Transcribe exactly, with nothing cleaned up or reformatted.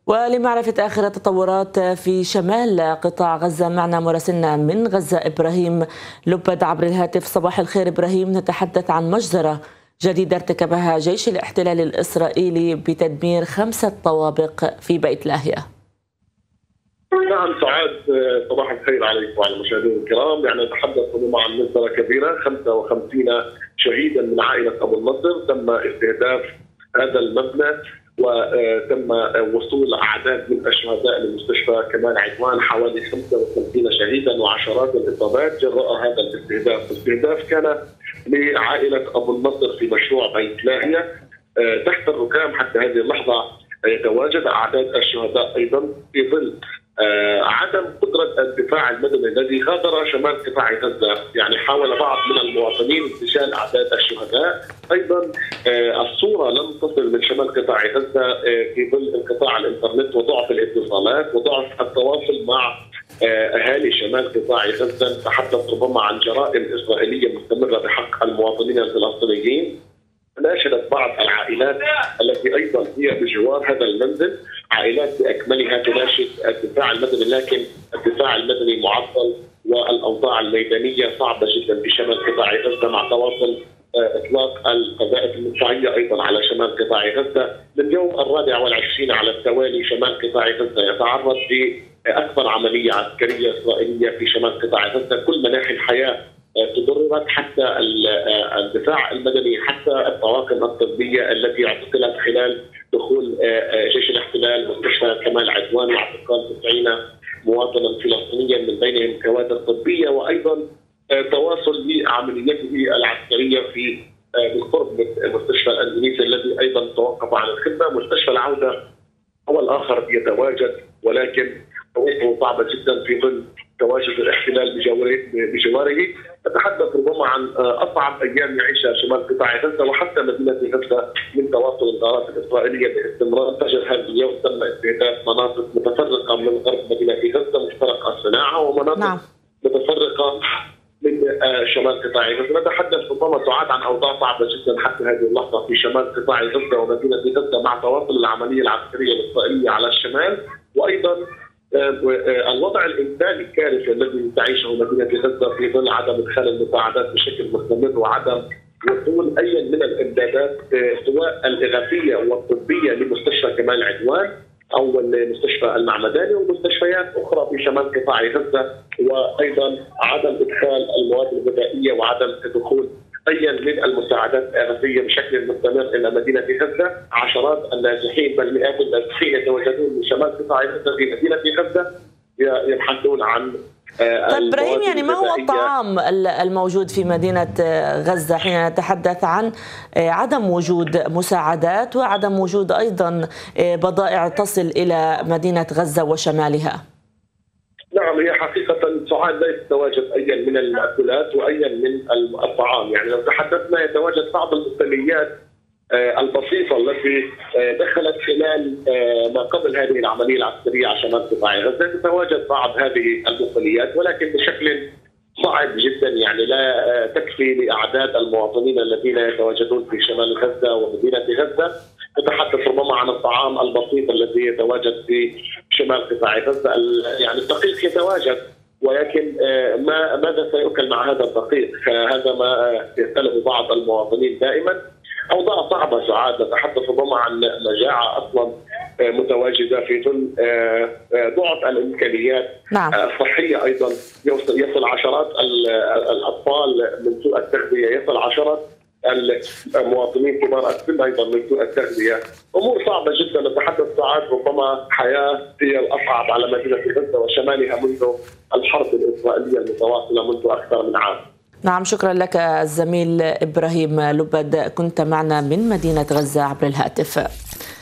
ولمعرفة آخر التطورات في شمال قطاع غزة معنا مراسلنا من غزة إبراهيم لبد عبر الهاتف. صباح الخير إبراهيم. نتحدث عن مجزرة جديدة ارتكبها جيش الاحتلال الإسرائيلي بتدمير خمسة طوابق في بيت لاهيا. نعم سعاد، صباح الخير عليكم وعلى المشاهدين الكرام. يعني نتحدث عن مجزرة كبيرة، خمسة وخمسين شهيدا من عائلة أبو النصر تم استهداف هذا المبنى، وتم وصول اعداد من الشهداء لمستشفى كمال عدوان، حوالي خمسة وخمسين شهيدا وعشرات الاصابات جراء هذا الاستهداف. الاستهداف كان لعائله ابو النصر في مشروع بيت لاهيا تحت الركام. حتى هذه اللحظه يتواجد اعداد الشهداء ايضا في ظل عدم قدره الدفاع المدني الذي غادر شمال قطاع غزه. يعني حاول بعض من المواطنين انتشال اعداد الشهداء. ايضا الصوره لم تصل من شمال قطاع غزه في ظل انقطاع الانترنت وضعف الاتصالات وضعف التواصل مع اهالي شمال قطاع غزه. نتحدث ربما عن جرائم اسرائيليه مستمره بحق المواطنين الفلسطينيين. ناشدت بعض العائلات التي ايضا هي بجوار هذا المنزل، عائلات باكملها تناشد الدفاع المدني، لكن الدفاع المدني معطل والاوضاع الميدانيه صعبه جدا في شمال قطاع غزه، مع تواصل اطلاق القذائف المدفعيه ايضا على شمال قطاع غزه. لليوم الرابع والعشرين على التوالي شمال قطاع غزه يتعرض لاكبر عمليه عسكريه اسرائيليه في شمال قطاع غزه. كل مناحي الحياه تضررت، حتى الدفاع المدني، حتى الطواقم الطبيه التي اعتقلت خلال دخول جيش الاحتلال مستشفى كمال عدوان واعتقال تسعين مواطنا فلسطينيا من بينهم كوادر طبيه، وايضا تواصل بعمليته العسكريه في بالقرب من مستشفى الاندونيسي الذي ايضا توقف عن الخدمه. مستشفى العوده هو الاخر يتواجد، ولكن ظروفه صعبه جدا في ظل تواجد الاحتلال بجواره. نتحدث ربما عن اصعب ايام يعيشها شمال قطاع غزه وحتى مدينه غزه من تواصل الغارات الاسرائيليه باستمرار. فجر هذا اليوم تم استهداف مناطق متفرقه من غرب مدينه غزه، مشترك الصناعه، ومناطق نعم. متفرقه من شمال قطاع غزه. نتحدث ربما سعاد عن اوضاع صعبه جدا حتى هذه اللحظه في شمال قطاع غزه ومدينه غزه، مع تواصل العمليه العسكريه الاسرائيليه على الشمال، وايضا الوضع الانساني الكارثي الذي تعيشه مدينه غزه في ظل عدم ادخال المساعدات بشكل مستمر وعدم وصول اي من الامدادات سواء الاغاثيه والطبيه لمستشفى كمال عدوان او المستشفى المعمداني ومستشفيات اخرى في شمال قطاع غزه، وايضا عدم ادخال المواد الغذائيه وعدم دخول اي من المساعدات الاغاثيه بشكل مستمر الى مدينه غزه. عشرات النازحين بل مئات النازحين يتواجدون من شمال قطاع غزه في مدينه غزه يبحثون عن طيب ابراهيم، يعني ما هو الطعام الموجود في مدينه غزه حين نتحدث عن عدم وجود مساعدات وعدم وجود ايضا بضائع تصل الى مدينه غزه وشمالها؟ نعم، هي حقيقة سعاد لا يتواجد أي من المأكولات وأي من الطعام. يعني لو تحدثنا يتواجد بعض البقوليات البسيطة التي دخلت خلال ما قبل هذه العملية العسكرية على شمال قطاع غزة. تتواجد بعض هذه البقوليات ولكن بشكل صعب جدا، يعني لا تكفي لأعداد المواطنين الذين يتواجدون في شمال غزة ومدينة غزة. نتحدث ربما عن الطعام البسيط الذي يتواجد في شمال قطاع غزة. يعني الدقيق يتواجد، ولكن ما ماذا سيؤكل مع هذا الدقيق؟ هذا ما يسأله بعض المواطنين دائما. أوضاع صعبة سعاد، نتحدث ربما عن مجاعة أصلا متواجدة في ظل ضعف الإمكانيات نعم. الصحية. أيضا يصل, يصل عشرات الأطفال من سوء التغذية، يصل عشرات المواطنين كبار السن ايضا من سوء التغذيه. امور صعبه جدا. نتحدث ساعات ربما حياه هي الاصعب على مدينه غزه وشمالها منذ الحرب الاسرائيليه المتواصله منذ اكثر من عام. نعم، شكرا لك الزميل ابراهيم لبد، كنت معنا من مدينه غزه عبر الهاتف.